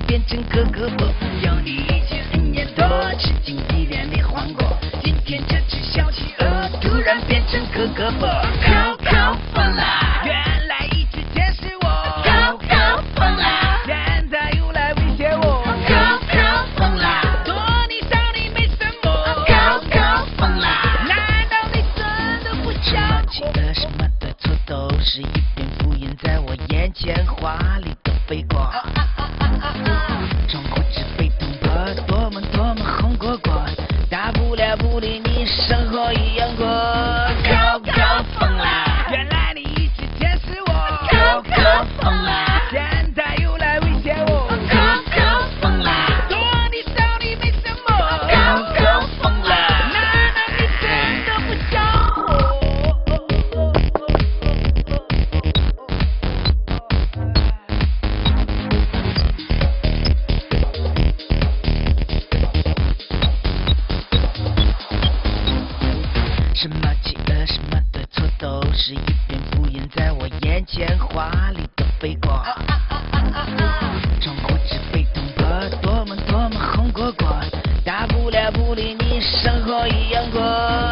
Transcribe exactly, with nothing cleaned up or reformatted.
变成个个不有你一起恩怨多，吃尽一脸没黄果。今天这只小企鹅突然变成个个不高高疯了，原来一直监视我，高高疯了，现在又来威胁我，高高疯了，躲你少你没什么，高高疯了，难道你真的不想起了什么的错都是一片浮云在我眼前华丽的飞过，窗户纸被捅破，多么多么红果果，大不了不理你，生活一样过，高高疯了，原来你一直监视我，高高疯了，现在又来威胁我，高高疯了，躲你少你没什么，高高疯了，难道你真的不想活？什么企鹅，什么的错都是一片浮云在我眼前华丽的飞过，窗户纸被捅破，多么多么红果果，大不了不理你，生活一样过。